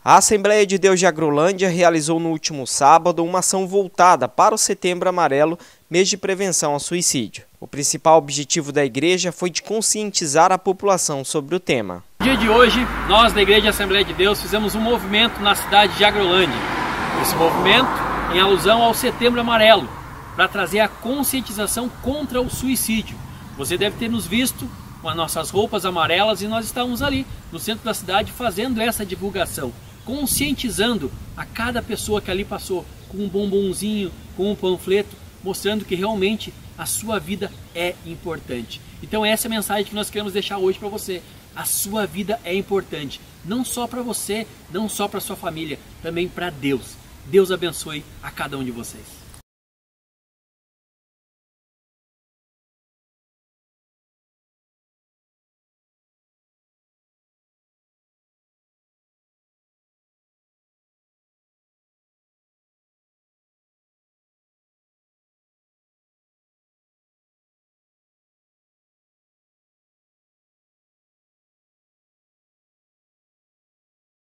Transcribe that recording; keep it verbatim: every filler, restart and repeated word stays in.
A Assembleia de Deus de Agrolândia realizou no último sábado uma ação voltada para o Setembro Amarelo, mês de prevenção ao suicídio. O principal objetivo da igreja foi de conscientizar a população sobre o tema. No dia de hoje, nós da Igreja Assembleia de Deus fizemos um movimento na cidade de Agrolândia. Esse movimento em alusão ao Setembro Amarelo, para trazer a conscientização contra o suicídio. Você deve ter nos visto com as nossas roupas amarelas e nós estamos ali no centro da cidade fazendo essa divulgação, conscientizando a cada pessoa que ali passou com um bombonzinho, com um panfleto, mostrando que realmente a sua vida é importante. Então essa é a mensagem que nós queremos deixar hoje para você. A sua vida é importante, não só para você, não só para sua família, também para Deus. Deus abençoe a cada um de vocês.